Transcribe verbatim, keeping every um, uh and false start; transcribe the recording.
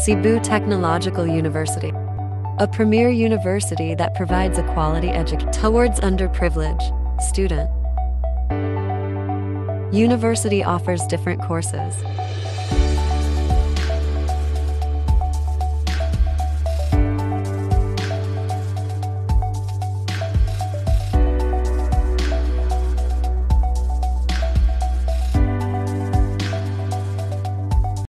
C E B U Technological University, a premier university that provides a quality education towards underprivileged student. University offers different courses